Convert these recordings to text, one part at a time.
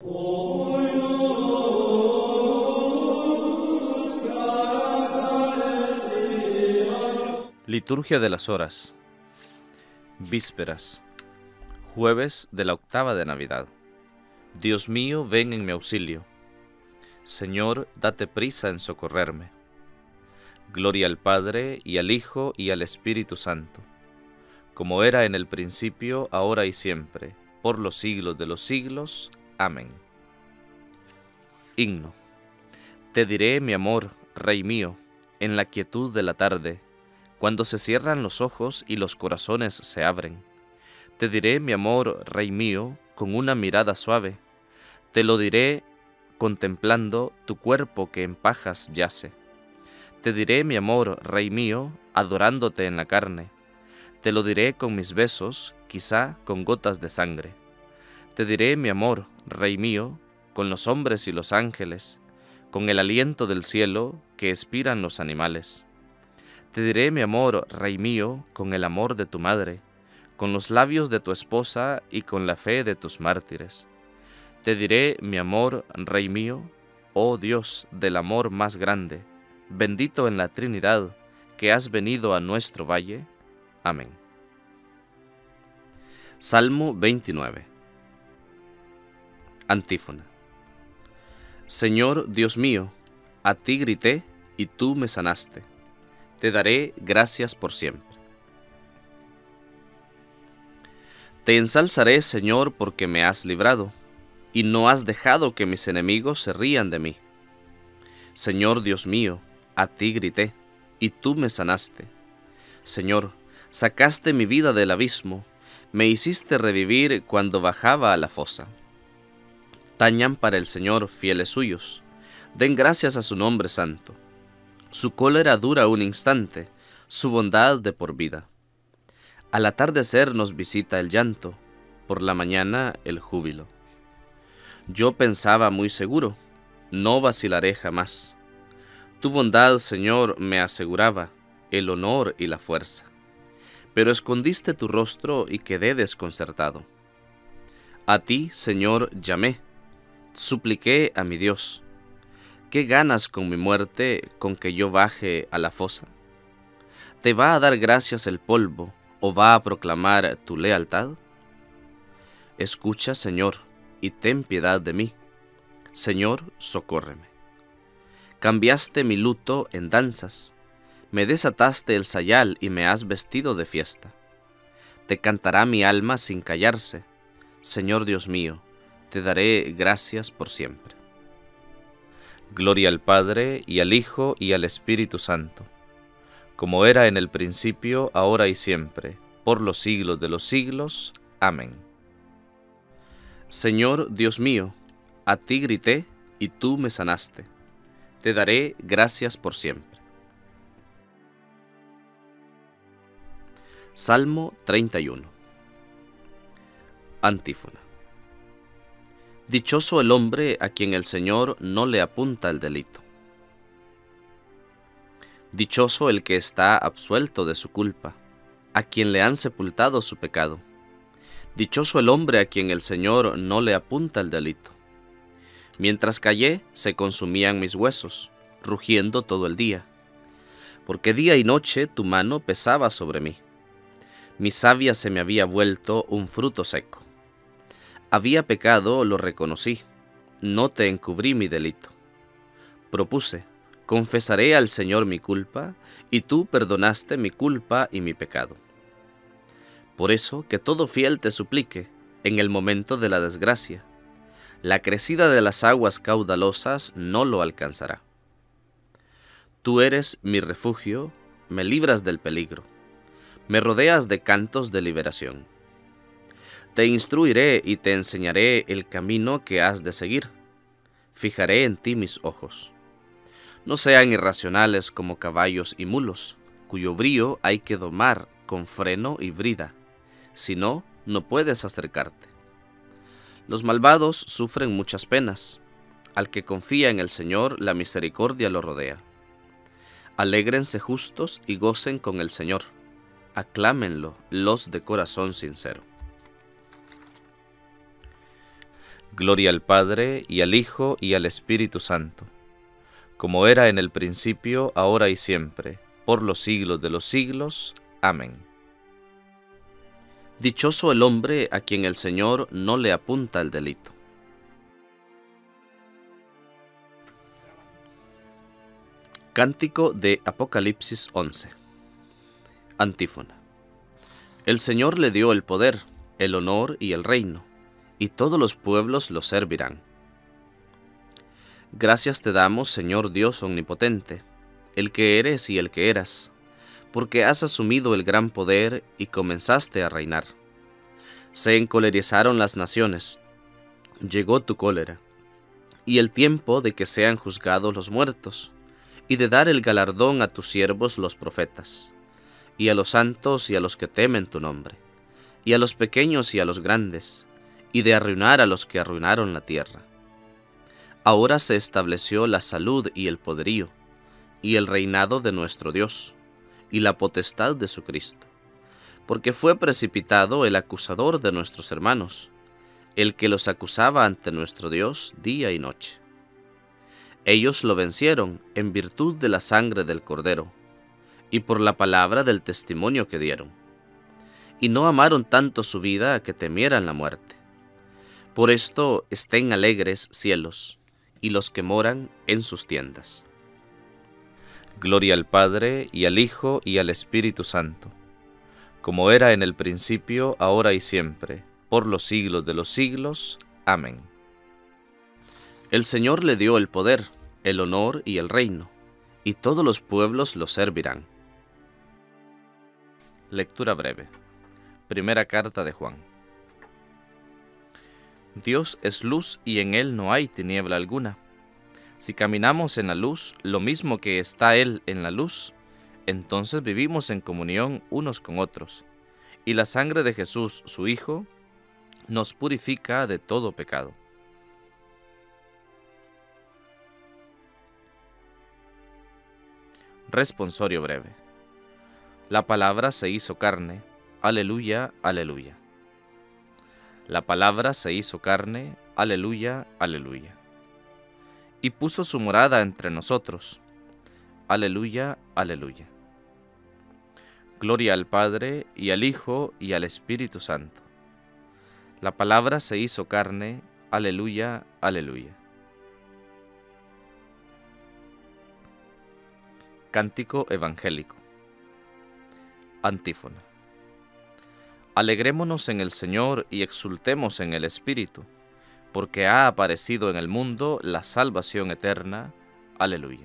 Liturgia de las Horas. Vísperas. Jueves de la octava de Navidad. Dios mío, ven en mi auxilio. Señor, date prisa en socorrerme. Gloria al Padre, y al Hijo, y al Espíritu Santo, como era en el principio, ahora y siempre, por los siglos de los siglos. Amén. Himno. Te diré, mi amor, Rey mío, en la quietud de la tarde, cuando se cierran los ojos y los corazones se abren. Te diré, mi amor, Rey mío, con una mirada suave. Te lo diré contemplando tu cuerpo que en pajas yace. Te diré, mi amor, Rey mío, adorándote en la carne. Te lo diré con mis besos, quizá con gotas de sangre. Te diré, mi amor, Rey mío, con los hombres y los ángeles, con el aliento del cielo que expiran los animales. Te diré, mi amor, Rey mío, con el amor de tu madre, con los labios de tu esposa y con la fe de tus mártires. Te diré, mi amor, Rey mío, oh Dios del amor más grande, bendito en la Trinidad, que has venido a nuestro valle. Amén. Salmo 29. Antífona. Señor Dios mío, a ti grité y tú me sanaste. Te daré gracias por siempre. Te ensalzaré, Señor, porque me has librado, y no has dejado que mis enemigos se rían de mí. Señor Dios mío, a ti grité, y tú me sanaste. Señor, sacaste mi vida del abismo, me hiciste revivir cuando bajaba a la fosa. Tañan para el Señor fieles suyos, den gracias a su nombre santo. Su cólera dura un instante, su bondad de por vida. Al atardecer nos visita el llanto, por la mañana el júbilo. Yo pensaba muy seguro, no vacilaré jamás. Tu bondad, Señor, me aseguraba el honor y la fuerza. Pero escondiste tu rostro y quedé desconcertado. A ti, Señor, llamé, supliqué a mi Dios. ¿Qué ganas con mi muerte, con que yo baje a la fosa? ¿Te va a dar gracias el polvo, o va a proclamar tu lealtad? Escucha, Señor, y ten piedad de mí. Señor, socórreme. Cambiaste mi luto en danzas, me desataste el sayal y me has vestido de fiesta. Te cantará mi alma sin callarse. Señor Dios mío, te daré gracias por siempre. Gloria al Padre, y al Hijo, y al Espíritu Santo, como era en el principio, ahora y siempre, por los siglos de los siglos. Amén. Señor Dios mío, a ti grité, y tú me sanaste. Te daré gracias por siempre. Salmo 31. Antífona. Dichoso el hombre a quien el Señor no le apunta el delito. Dichoso el que está absuelto de su culpa, a quien le han sepultado su pecado. Dichoso el hombre a quien el Señor no le apunta el delito. Mientras callé, se consumían mis huesos, rugiendo todo el día, porque día y noche tu mano pesaba sobre mí. Mi savia se me había vuelto un fruto seco. Había pecado, lo reconocí, no te encubrí mi delito. Propuse, confesaré al Señor mi culpa, y tú perdonaste mi culpa y mi pecado. Por eso, que todo fiel te suplique, en el momento de la desgracia. La crecida de las aguas caudalosas no lo alcanzará. Tú eres mi refugio, me libras del peligro, me rodeas de cantos de liberación. Te instruiré y te enseñaré el camino que has de seguir. Fijaré en ti mis ojos. No sean irracionales como caballos y mulos, cuyo brío hay que domar con freno y brida, si no, no puedes acercarte. Los malvados sufren muchas penas. Al que confía en el Señor, la misericordia lo rodea. Alégrense justos y gocen con el Señor. Aclámenlo los de corazón sincero. Gloria al Padre, y al Hijo, y al Espíritu Santo, como era en el principio, ahora y siempre, por los siglos de los siglos. Amén. Dichoso el hombre a quien el Señor no le apunta el delito. Cántico de Apocalipsis 11. Antífona. El Señor le dio el poder, el honor y el reino, y todos los pueblos lo servirán. Gracias te damos, Señor Dios omnipotente, el que eres y el que eras, porque has asumido el gran poder y comenzaste a reinar. Se encolerizaron las naciones, llegó tu cólera, y el tiempo de que sean juzgados los muertos, y de dar el galardón a tus siervos los profetas, y a los santos y a los que temen tu nombre, y a los pequeños y a los grandes, y de arruinar a los que arruinaron la tierra. Ahora se estableció la salud y el poderío, y el reinado de nuestro Dios, y la potestad de su Cristo, porque fue precipitado el acusador de nuestros hermanos, el que los acusaba ante nuestro Dios día y noche. Ellos lo vencieron en virtud de la sangre del Cordero, y por la palabra del testimonio que dieron, y no amaron tanto su vida a que temieran la muerte. Por esto estén alegres cielos, y los que moran en sus tiendas. Gloria al Padre, y al Hijo, y al Espíritu Santo, como era en el principio, ahora y siempre, por los siglos de los siglos. Amén. El Señor le dio el poder, el honor y el reino, y todos los pueblos lo servirán. Lectura breve. Primera carta de Juan. Dios es luz y en Él no hay tiniebla alguna. Si caminamos en la luz, lo mismo que está Él en la luz, entonces vivimos en comunión unos con otros, y la sangre de Jesús, su Hijo, nos purifica de todo pecado. Responsorio breve. La palabra se hizo carne. Aleluya, aleluya. La palabra se hizo carne. Aleluya, aleluya. Y puso su morada entre nosotros. Aleluya, aleluya. Gloria al Padre, y al Hijo, y al Espíritu Santo. La palabra se hizo carne. Aleluya, aleluya. Cántico evangélico. Antífona. Alegrémonos en el Señor y exultemos en el Espíritu, porque ha aparecido en el mundo la salvación eterna. Aleluya.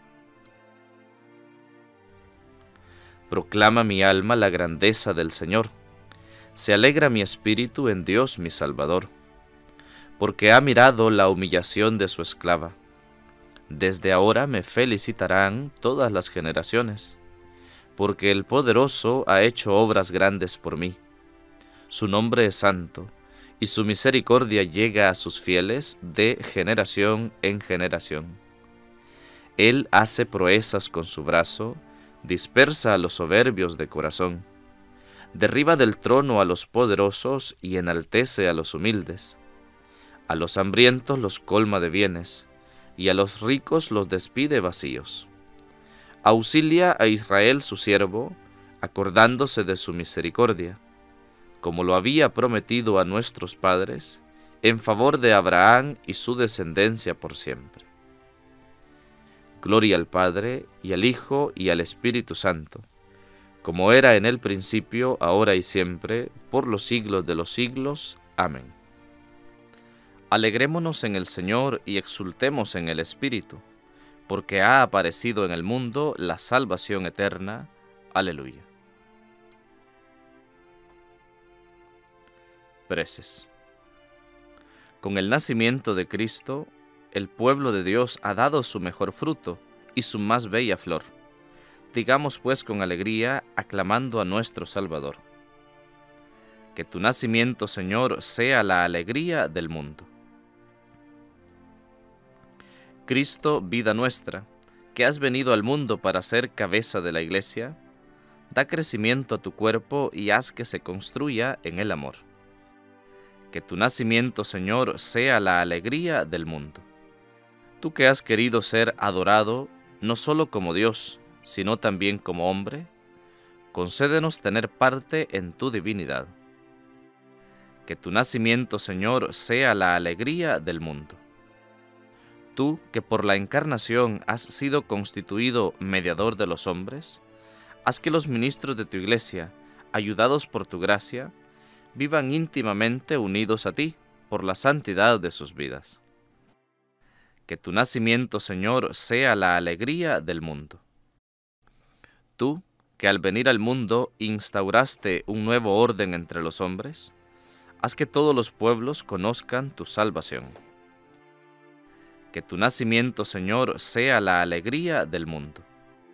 Proclama mi alma la grandeza del Señor. Se alegra mi espíritu en Dios mi Salvador, porque ha mirado la humillación de su esclava. Desde ahora me felicitarán todas las generaciones, porque el Poderoso ha hecho obras grandes por mí. Su nombre es santo, y su misericordia llega a sus fieles de generación en generación. Él hace proezas con su brazo, dispersa a los soberbios de corazón, derriba del trono a los poderosos y enaltece a los humildes. A los hambrientos los colma de bienes, y a los ricos los despide vacíos. Auxilia a Israel su siervo, acordándose de su misericordia, como lo había prometido a nuestros padres, en favor de Abraham y su descendencia por siempre. Gloria al Padre, y al Hijo, y al Espíritu Santo, como era en el principio, ahora y siempre, por los siglos de los siglos. Amén. Alegrémonos en el Señor y exultemos en el Espíritu, porque ha aparecido en el mundo la salvación eterna. Aleluya. Preces. Con el nacimiento de Cristo, el pueblo de Dios ha dado su mejor fruto y su más bella flor. Digamos pues con alegría, aclamando a nuestro Salvador. Que tu nacimiento, Señor, sea la alegría del mundo. Cristo, vida nuestra, que has venido al mundo para ser cabeza de la Iglesia, da crecimiento a tu cuerpo y haz que se construya en el amor. Que tu nacimiento, Señor, sea la alegría del mundo. Tú que has querido ser adorado no solo como Dios, sino también como hombre, concédenos tener parte en tu divinidad. Que tu nacimiento, Señor, sea la alegría del mundo. Tú que por la encarnación has sido constituido mediador de los hombres, haz que los ministros de tu Iglesia, ayudados por tu gracia, vivan íntimamente unidos a ti por la santidad de sus vidas. Que tu nacimiento, Señor, sea la alegría del mundo. Tú, que al venir al mundo instauraste un nuevo orden entre los hombres, haz que todos los pueblos conozcan tu salvación. Que tu nacimiento, Señor, sea la alegría del mundo.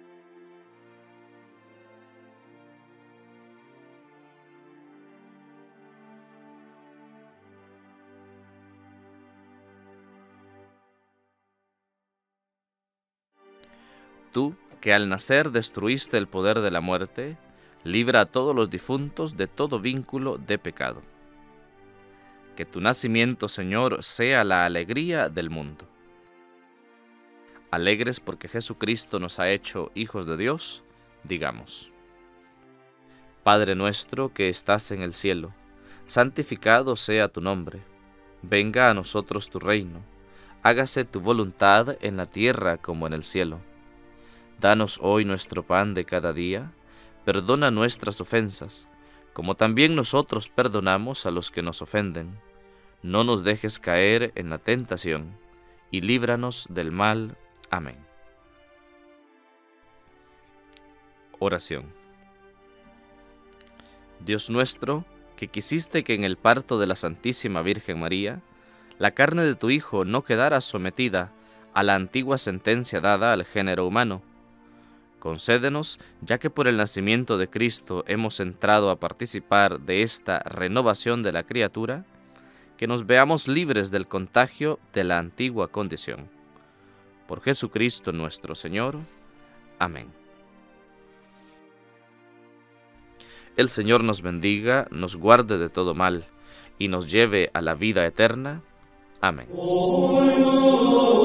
Tú, que al nacer destruiste el poder de la muerte, libra a todos los difuntos de todo vínculo de pecado. Que tu nacimiento, Señor, sea la alegría del mundo. Alegres porque Jesucristo nos ha hecho hijos de Dios, digamos: Padre nuestro que estás en el cielo, santificado sea tu nombre. Venga a nosotros tu reino. Hágase tu voluntad en la tierra como en el cielo. Danos hoy nuestro pan de cada día, perdona nuestras ofensas, como también nosotros perdonamos a los que nos ofenden. No nos dejes caer en la tentación, y líbranos del mal. Amén. Oración. Dios nuestro, que quisiste que en el parto de la Santísima Virgen María, la carne de tu Hijo no quedara sometida a la antigua sentencia dada al género humano, concédenos, ya que por el nacimiento de Cristo hemos entrado a participar de esta renovación de la criatura, que nos veamos libres del contagio de la antigua condición. Por Jesucristo nuestro Señor. Amén. El Señor nos bendiga, nos guarde de todo mal, y nos lleve a la vida eterna. Amén.